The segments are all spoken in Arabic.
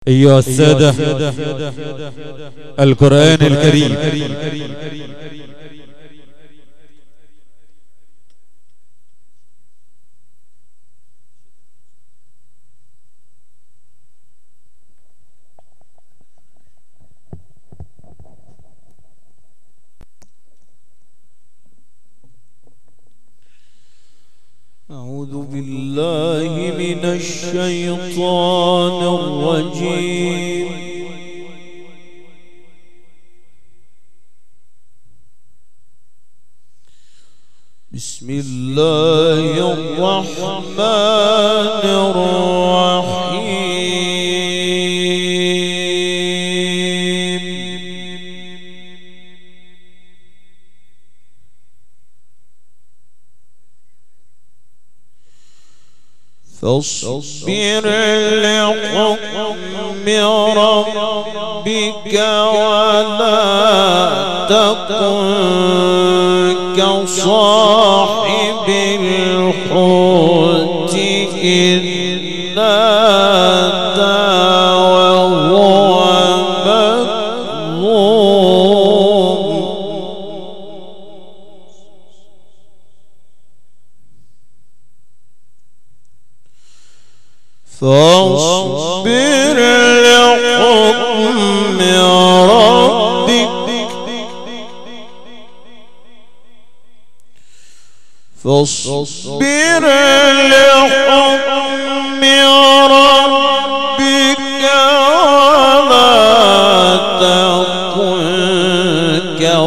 أيها السادة، القرآن الكريم أعوذ بالله من الشيطان الرجيم. بسم الله الرحمن الرحيم. فاصبر لحكم ربك ولا تكن كصاحب الحوت إذ نادى وهو مكظوم. فاصبر لحكم ربك فاصبر لحكم ربك ولا تكن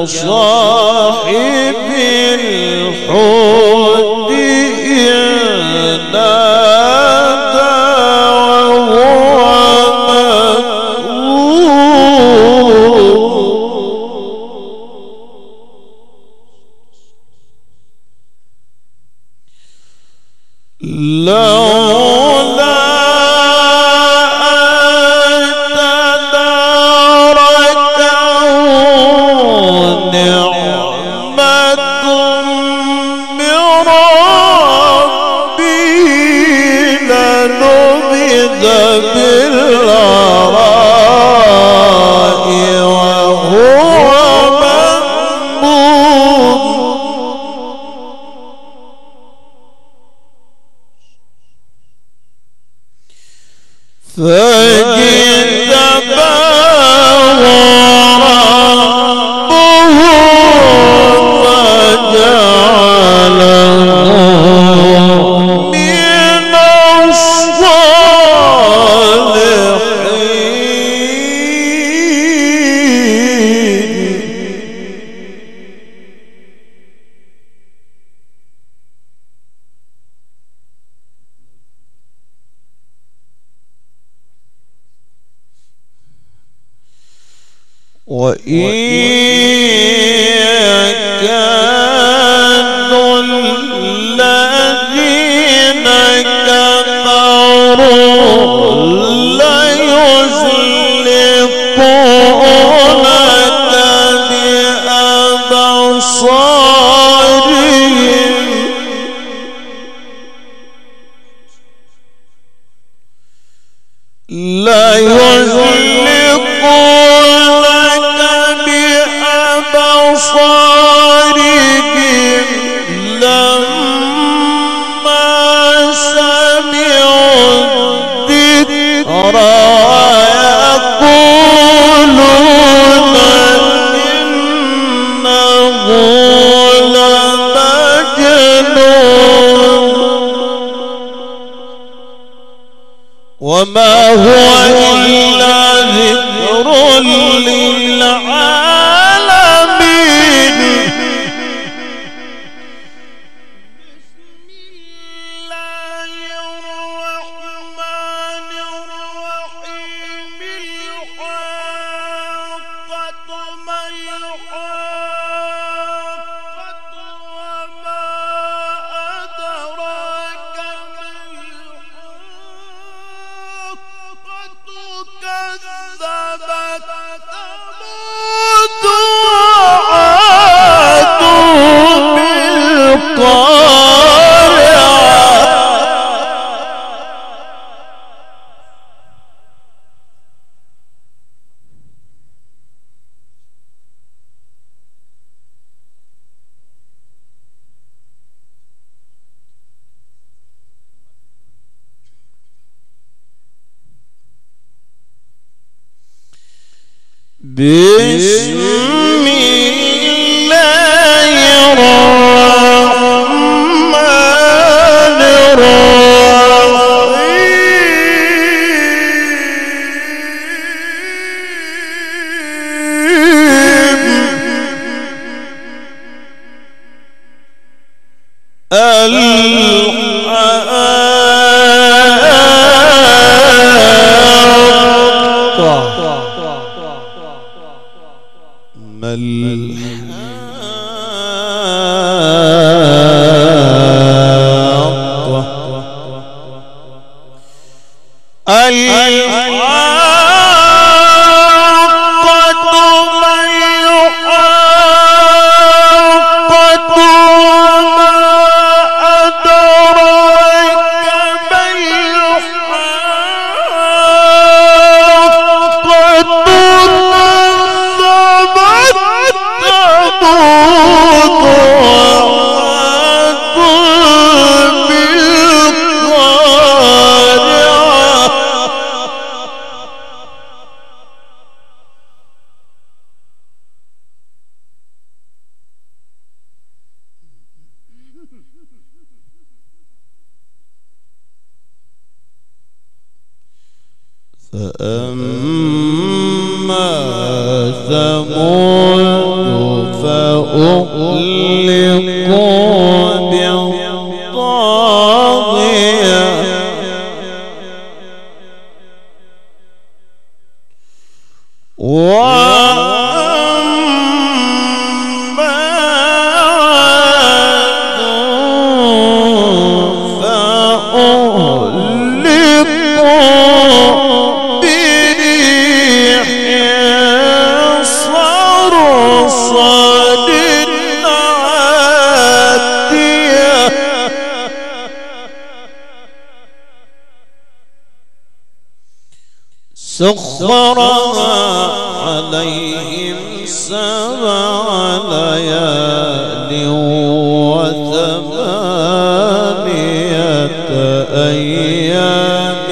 كصاحب الحوت إذ نادى وهو مكظوم. لولا أن تداركه نعمة من ربه لنبذ بالعراء وهو مذموم. فاجتباه ربه فجعله من الصالحين. وإن يكاد الذين كفروا ليزلقونك بأبصارهم لما سمعوا الذكر ويقولون إنه لمجنون وما هو إلا ذكر للعالمين. بسم الله الرحمن الرحيم فأما ثمود فأهلكوا بالطاغية وأما عاد فأهلكوا بريح صرصر عاتية سخرها عليهم 7 ليال و8 أيام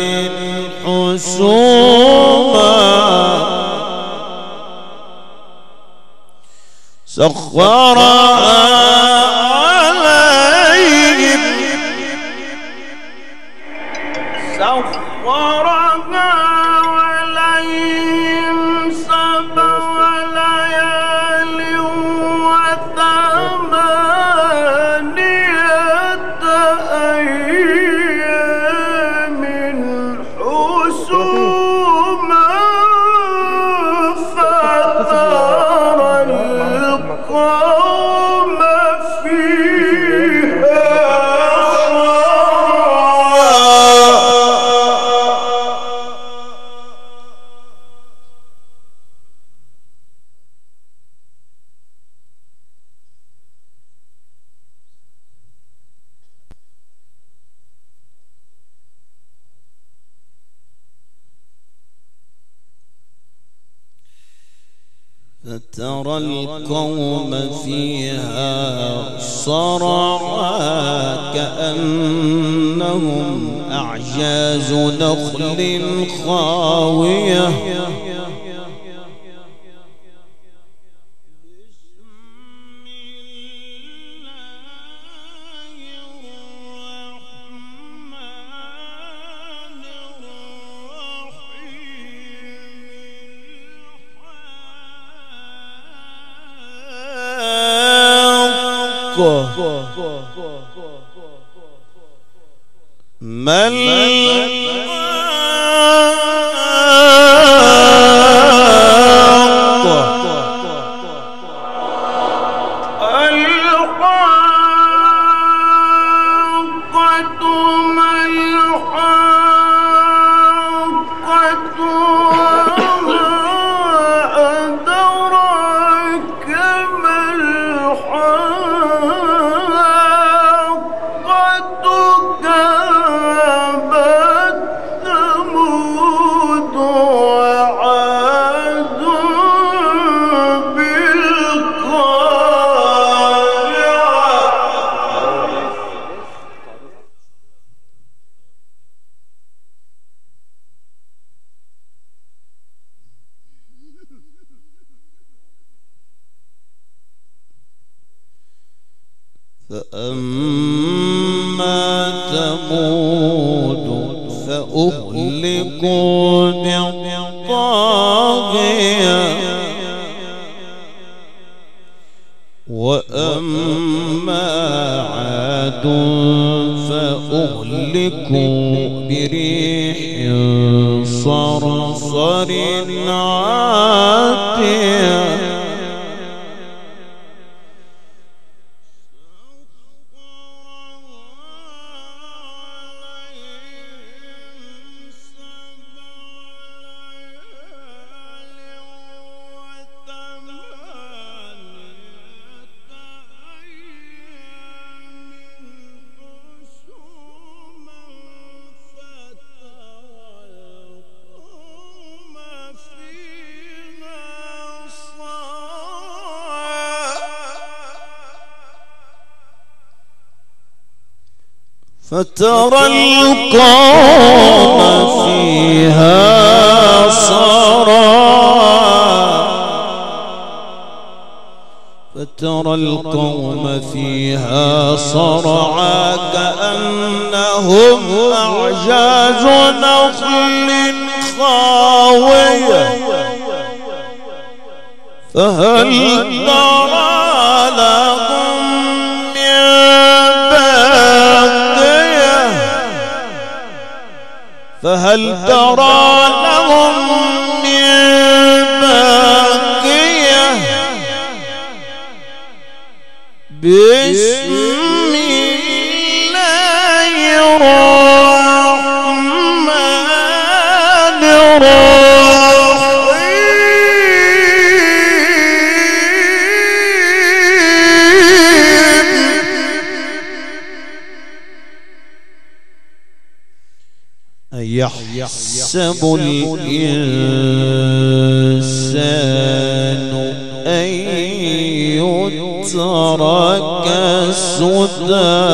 حسوما سخرها عليهم عليهم 7 ليال و8 أيام حسوما فترى القوم فيها فترى القوم فيها صرعى كأنهم أعجاز نخل خاوية ما الحاقة فأما ثمود فأهلكوا بالطاغية وأما عاد فأهلكوا بريح صرصر عاتية فترى القوم فيها صرعى فترى القوم فيها صرعى كأنهم أعجاز نخل خاوية فهل ترى لهم من باقية فهل ترى لهم من باقية بسم الله الرحمن الرحيم أيحسب الإنسان أن يترك سدى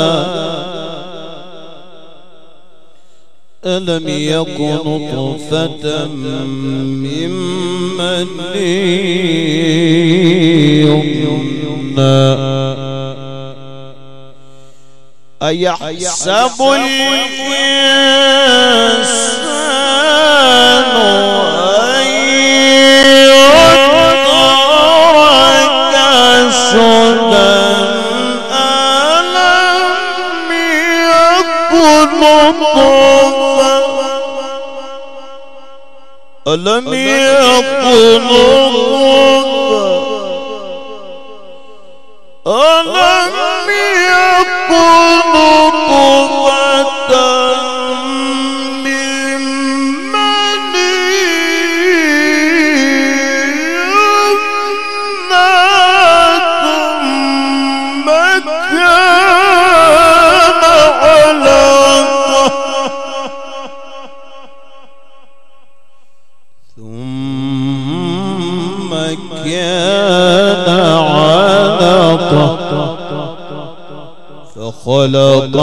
ألم يكن نطفة من مني يمنى أيحسب الإنسان أن يترك سدى ألم يكن نطفة ألم يكن نطفة من مني يمنى ثم كان علقة فخلق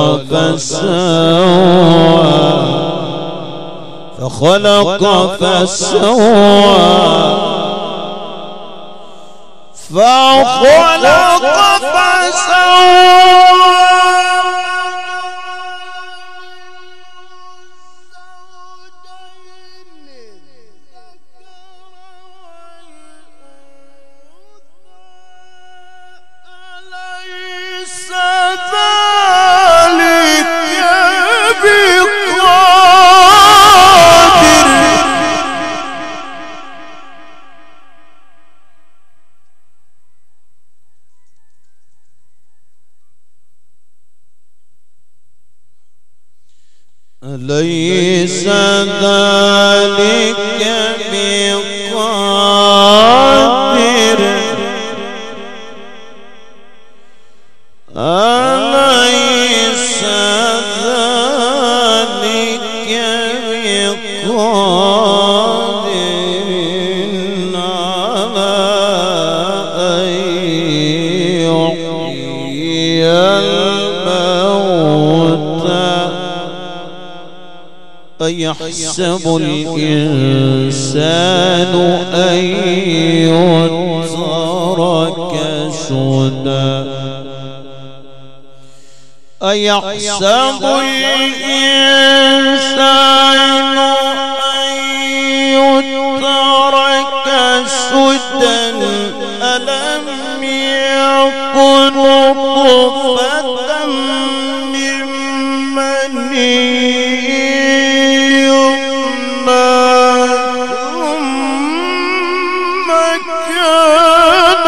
أليس ذلك بقادر أليس ذلك بقادر على أن يحيي الموتى أيحسب الإنسان أن يترك سدى أيحسب الإنسان أن يترك سدى ألم يكن نطفة من مني يمنى ثم كان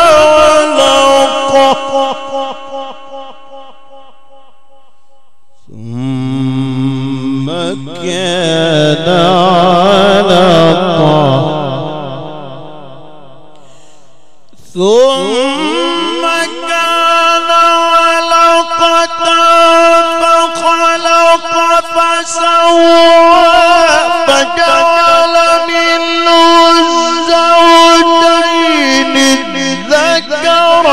علقة ثم كان علقة فخلق فسوى فجعل منه الزوجين الذكر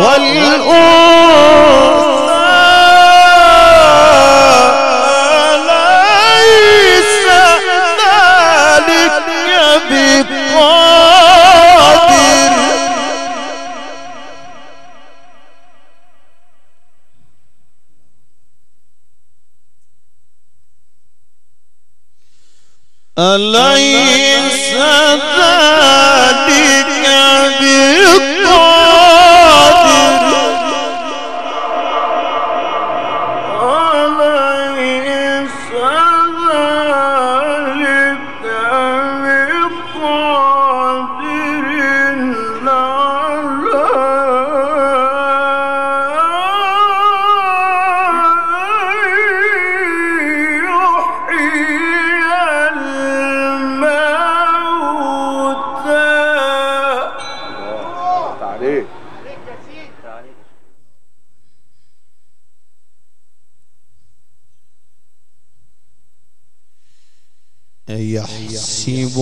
والأنثى أليس ذلك بقادر أليس ذلك بقادر أليس ذلك بقادر أيحسب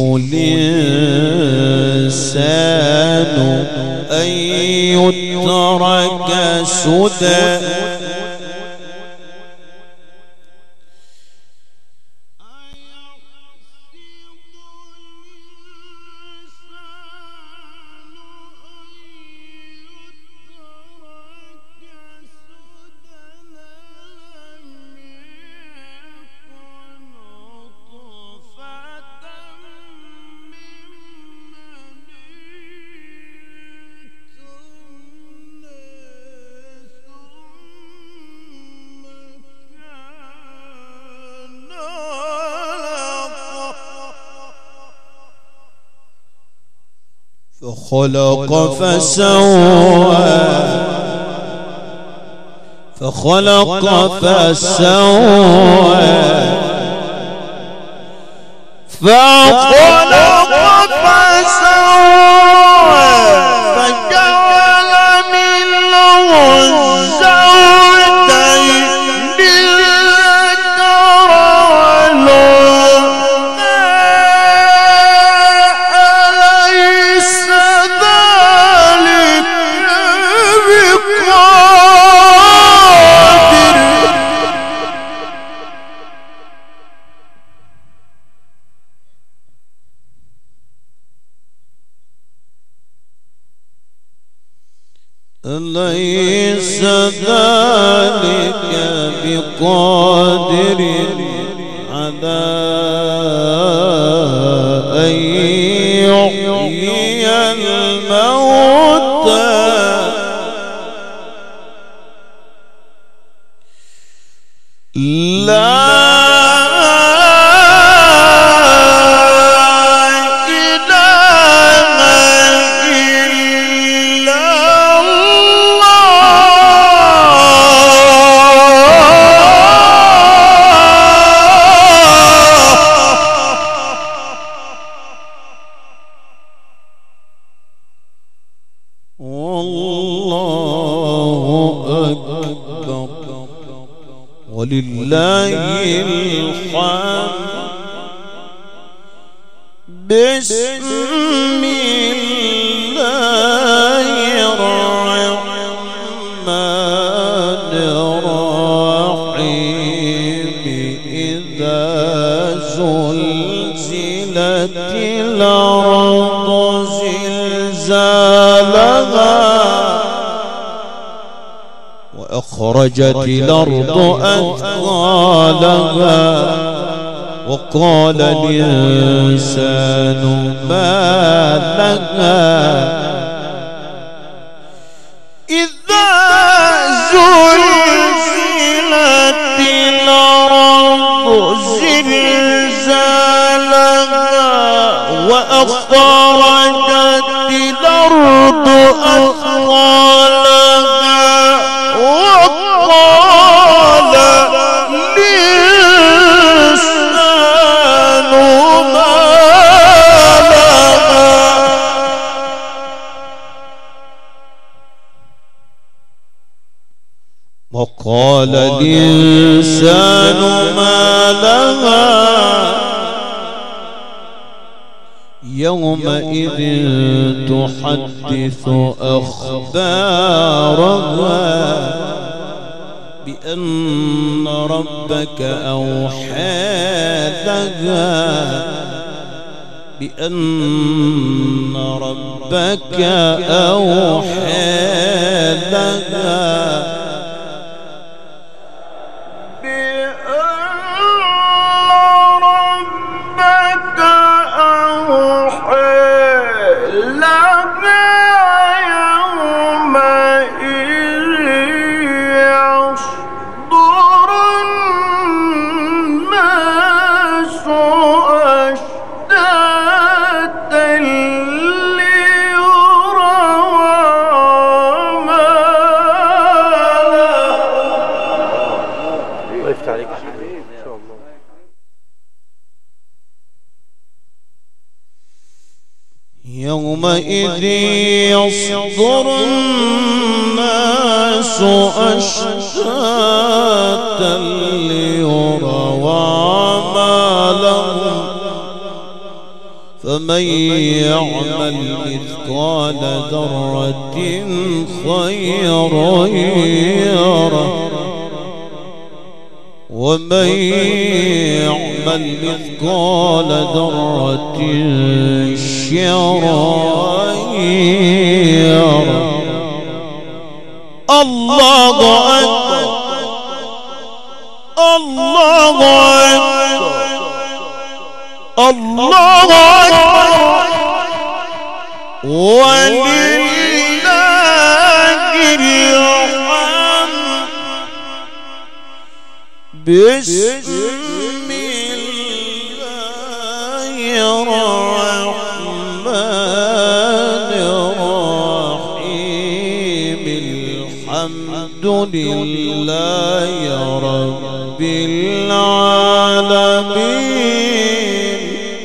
الإنسان أن يترك سدى فخلق فسوى فخلق فسوى فجعل منه الزوجين الذكر والأنثى أليس ذلك بقادر أليس ذلك بقادر على أن يحيي الموتى لا ولله الحمد بسم الله الرحمن الرحيم إذا زلزلت الأرض زلزالها وأخرجت الأرض أثقالها وقال الإنسان ما لها إذا زلزلت الأرض زلزالها وأخرجت الأرض أثقالها وقال الإنسان ما لها وقال الإنسان ما لها يومئذ تحدث أخبارها بأن ربك أوحى لها بأن ربك أوحى لها يومئذ يصدر الناس أشتاتا ليروا أعمالهم فمن يعمل مثقال ذرة خيرا يره ومن يعمل مثقال ذرة شرا يره الله أكبر الله أكبر الله أكبر ولله الحمد بسم الله الرحمن الرحيم الحمد لله رب العالمين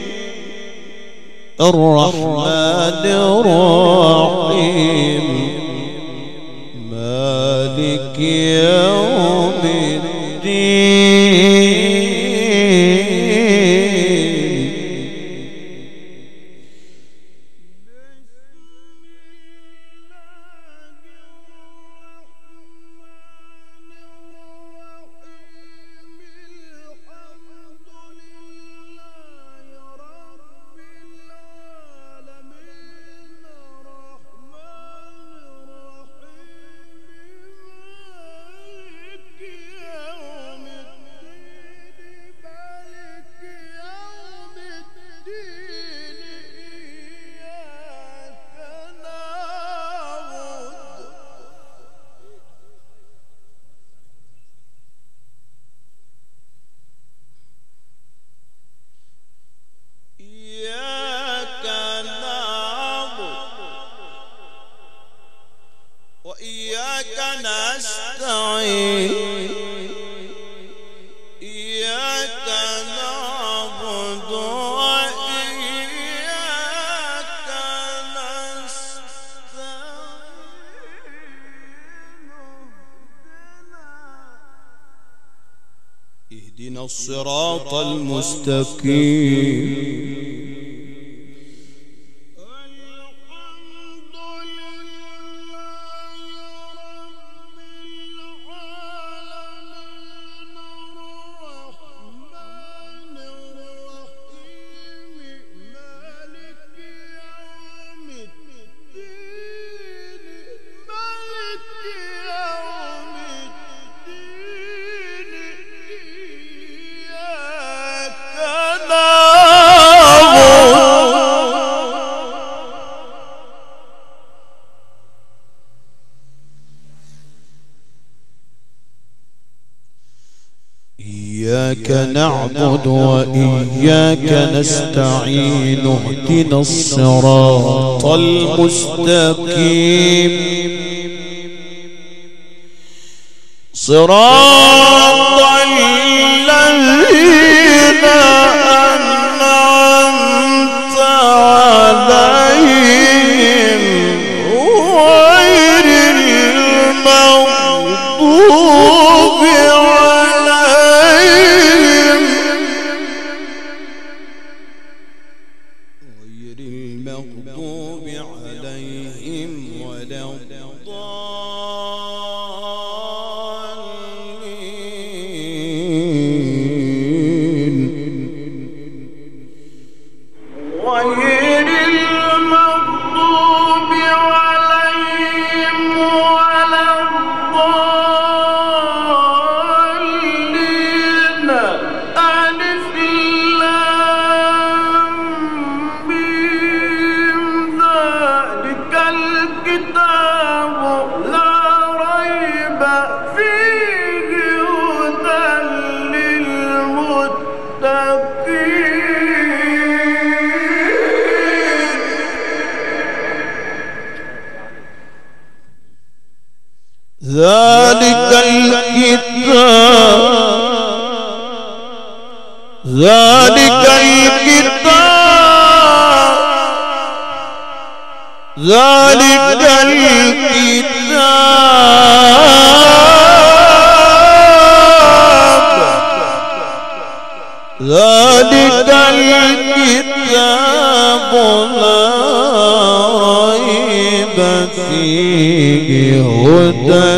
الرحمن الرحيم مالك يوم الدين وإياك نستعين إياك نعبد وإياك نستعين اهدنا الصراط المستقيم إياك نعبد وإياك نستعين اهدنا الصراط المستقيم صراط الذين أنعمت عليهم غير المغضوب عليهم ولا ذلك الكتاب لا ريب فيه هدى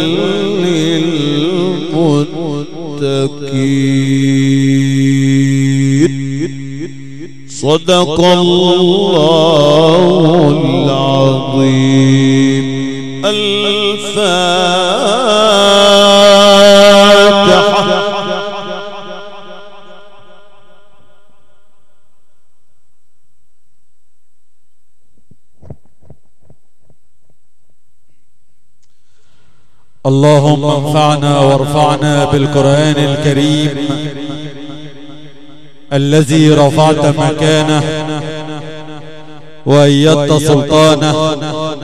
للمتقين صدق الله العظيم. الفاتحة. اللهم انفعنا وارفعنا بالقرآن الكريم الذي رفعت مكانه وأيدت سلطانه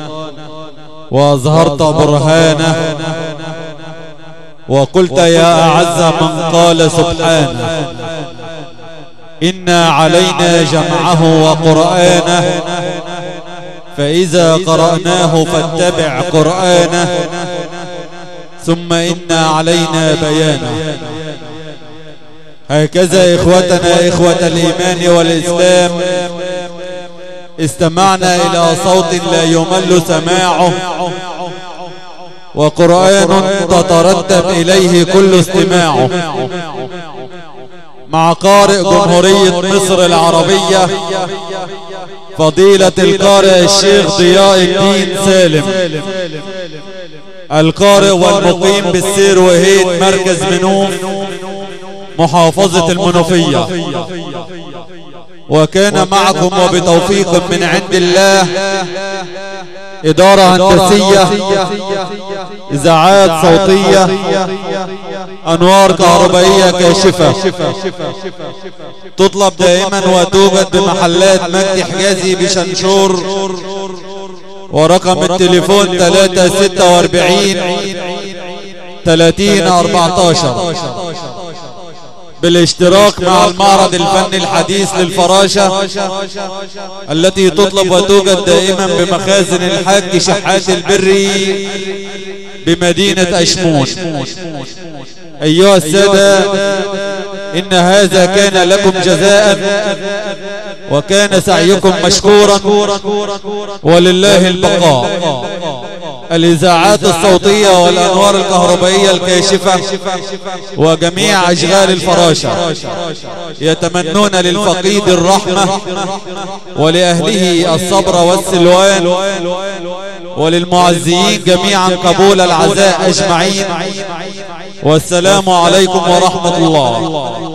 وأظهرت برهانه وقلت يا أعز من قال سبحانه إنا علينا جمعه وقرآنه فإذا قرأناه فاتبع قرآنه ثم إن علينا بيانه. هكذا إخوتنا إخوة الإيمان والإسلام استمعنا إلى صوت لا يمل سماعه وقرآن تترتب إليه كل استماعه مع قارئ جمهورية مصر العربية فضيلة القارئ الشيخ ضياء الدين سالم القارئ والمقيم بالسير وهيد مركز منوف محافظة المنوفية. وكان معكم وبتوفيق من عند الله إدارة هندسية إذاعات صوتية أنوار كهربائية كاشفة تطلب دائما وتوجد بمحلات مجدي حجازي بشنشور ورقم التليفون 346 3014 بالاشتراك مع المعرض الفني الحديث للفراشة التي تطلب وتوجد دائما بمخازن الحاج شحات البري بمدينة أشمون. أيها السادة إن هذا كان لكم جزاء وكان سعيكم مشكورا ولله البقاء. الإذاعات الصوتية والأنوار الكهربائية الكاشفة وجميع أشغال الفراشة يتمنون للفقيد الرحمة ولأهله الصبر والسلوان وللمعزيين جميعا قبول العزاء أجمعين. والسلام عليكم ورحمة الله.